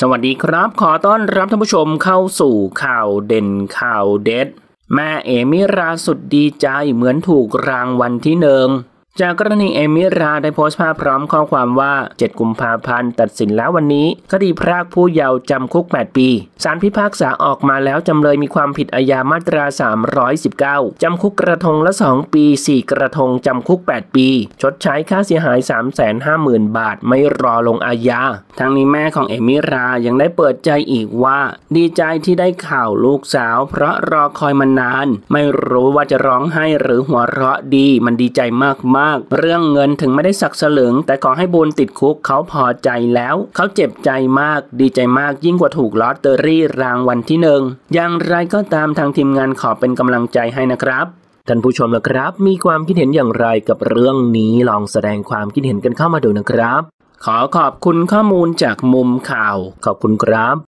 สวัสดีครับขอต้อนรับท่านผู้ชมเข้าสู่ข่าวเด่นข่าวเด็ดแม่เอมิราสุดดีใจเหมือนถูกรางวัลที่หนึ่งจากกรณีเอมิราได้โพสต์ภาพพร้อมข้อความว่า7กุมภาพันธ์ตัดสินแล้ววันนี้คดีพรากผู้เยาว์จำคุก8ปีศาลพิพากษาออกมาแล้วจำเลยมีความผิดอาญามาตรา319จำคุกกระทงละ2ปี4กระทงจำคุก8ปีชดใช้ค่าเสียหาย 350,000 บาทไม่รอลงอาญาทั้งนี้แม่ของเอมิรายังได้เปิดใจอีกว่าดีใจที่ได้ข่าวลูกสาวเพราะรอคอยมานานไม่รู้ว่าจะร้องไห้หรือหัวเราะดีมันดีใจมากเรื่องเงินถึงไม่ได้สักสลึงแต่ขอให้บุญติดคุกเขาพอใจแล้วเขาเจ็บใจมากดีใจมากยิ่งกว่าถูกลอตเตอรี่รางวัลที่1อย่างไรก็ตามทางทีมงานขอเป็นกำลังใจให้นะครับท่านผู้ชมนะครับมีความคิดเห็นอย่างไรกับเรื่องนี้ลองแสดงความคิดเห็นกันเข้ามาดูนะครับขอขอบคุณข้อมูลจากมุมข่าวขอบคุณครับ